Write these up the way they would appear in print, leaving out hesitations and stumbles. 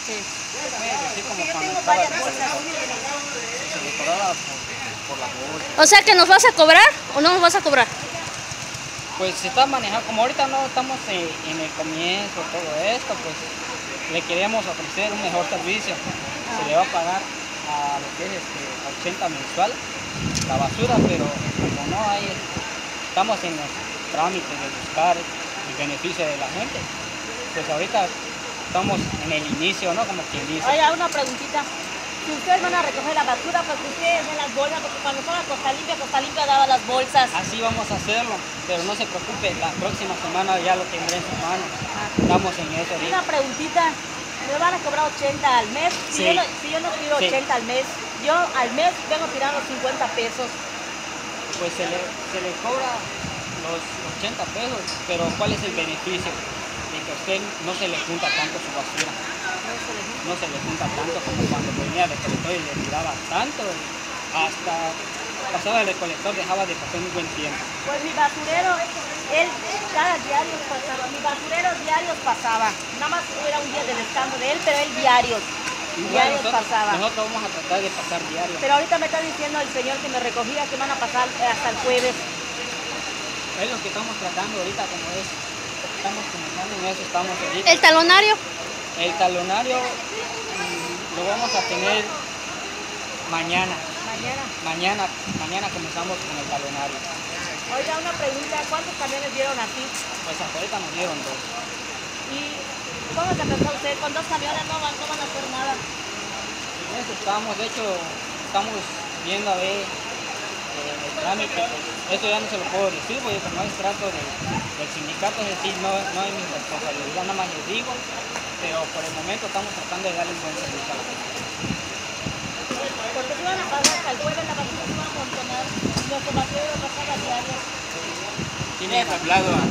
Sí. Así como Yo cuando tengo estaba varias bolsas. se decoraba por la bolsa. O sea que nos vas a cobrar o no nos vas a cobrar. Pues se está manejando, como ahorita no estamos en el comienzo, todo esto, pues le queremos ofrecer un mejor servicio. Se le va a pagar a lo que es 80 mensual la basura, pero como no hay, estamos en los trámites de buscar el beneficio de la gente, pues ahorita estamos en el inicio, ¿no? Como quien dice. Oiga, una preguntita. Si ustedes van a recoger la basura, pues ustedes den las bolsas, porque cuando fuera Costa Limpia daba las bolsas. Así vamos a hacerlo, pero no se preocupe, la próxima semana ya lo tendré en sus manos. Estamos en eso ahorita. Una preguntita. Me van a cobrar 80 al mes. Si, Sí. si yo no tiro Sí. 80 al mes, yo al mes vengo tirando 50 pesos. Pues se le cobra los 80 pesos, pero ¿cuál es el beneficio? De que a usted no se le junta tanto su basura. No se le junta tanto como cuando venía el recolector y le tiraba tanto, hasta pasaba el recolector, dejaba de pasar un buen tiempo. Pues mi basurero, él cada diario pasaba, mi basurero diarios pasaba. Nada más era un día de descanso de él, pero él diarios pasaba. Nosotros vamos a tratar de pasar diario. Pero ahorita me está diciendo el señor que me recogía que van a pasar hasta el jueves. Es lo que estamos tratando ahorita, como es, estamos comenzando en eso, estamos ahorita. ¿El talonario? El talonario lo vamos a tener mañana. Mañana comenzamos con el talonario. Oiga, una pregunta, ¿cuántos camiones dieron así? Pues hasta ahorita nos dieron 2. ¿Y cómo se pensó usted? Con 2 camiones no van a hacer nada. En eso estamos, de hecho, estamos viendo a ver el trámite, pues, eso ya no se lo puedo decir, porque como es trato del sindicato, es decir, no es mi responsabilidad, nada más les digo, pero por el momento estamos tratando de darle un buen servicio a la gente. Porque si van a pasar hasta el jueves, la basura se va a amontonar. Nuestro basurero pasaba diario. ¿Tiene hablado a...?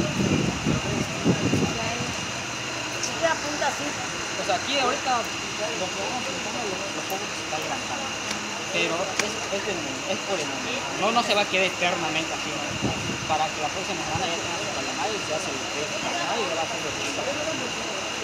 ¿Qué apunta así? Pues aquí ahorita lo que vamos pensando lo poco que se está levantando, pero es por el momento, no se va a quedar eternamente así, ¿no? Para que la próxima semana ya tenga su calendario y ya se le quede su calendario y ya va a ser lo que